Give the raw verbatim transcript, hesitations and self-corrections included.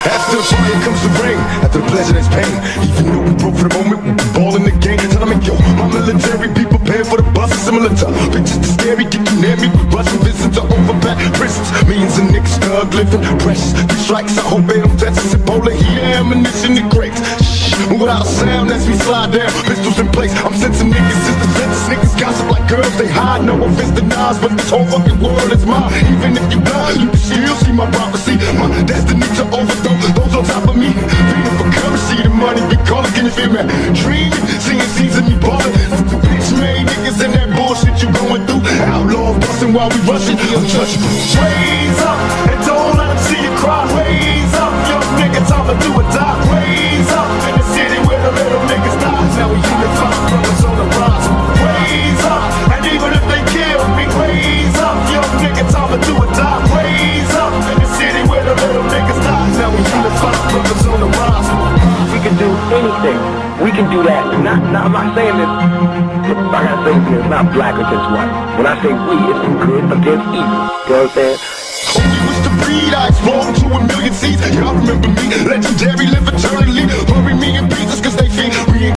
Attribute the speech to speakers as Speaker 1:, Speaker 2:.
Speaker 1: After the fire comes the rain, after the pleasure there's pain. Even though we broke for the moment, we be ball in the game. Tell them, yo, my military, be prepared for the bus. Similar to bitches to scary, get you near me. We bustin' visits to overpack prisons. Millions of niggas thug living, precious. These strikes, I hope they don't test us. Ebola here, ammunition and crates. Shh, without a sound as we slide down, pistols in place. I'm sensing niggas is the fence. Niggas gossip like girls, they hide. No offense to Nas, but this whole fucking world is mine. Even if you blind, you can still see my prophecy. My destiny to overthrow those on top of me. Feeding for currency, the money be calling. Can you feel me? Dreaming, seeing scenes of me ballin'. Bitch made niggas in that bullshit you going through. Outlaws bustin' while we rushin', untouchable. Raise up and don't let them see you cry. Raise up, young nigga, time to do or die. Raise up in the city where the little niggas die. Now we unify, brothers on the rise. Raise up, and even if they kill me, raise up, young nigga, time to do or die. Raise up in the city where the little niggas die. Now we unify, brothers on the rise.
Speaker 2: We can do anything. We can do that. Not, not, I'm not saying this. I gotta say this, it's not black against white. When I say we, it's good against evil. You know what I'm saying?
Speaker 1: Only wish to breed, I explode to a million.